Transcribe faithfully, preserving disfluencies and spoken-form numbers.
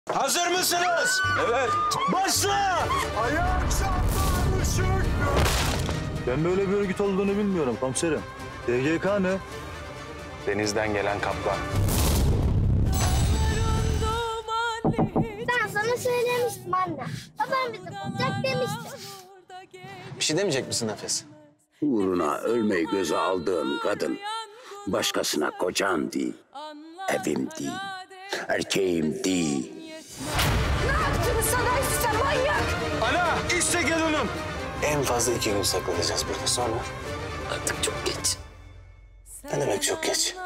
Hazır mısınız? Evet. Başla! Ayak çaplar ışık. Ben böyle bir örgüt olduğunu bilmiyorum komiserim. D G K ne? Denizden gelen kaplan. Ben sana söylemiştim anne. Babam bizi bulacak demişti. Bir şey demeyecek misin Nefes? Uğruna ölmeyi göze aldığın kadın başkasına kocan değil, evim değil, erkeğim değil. Ne yaptınız sana işte manyak? Ana işte gel onun. En fazla iki gün saklanacağız burada sonra. Artık çok geç. Ne demek çok geç?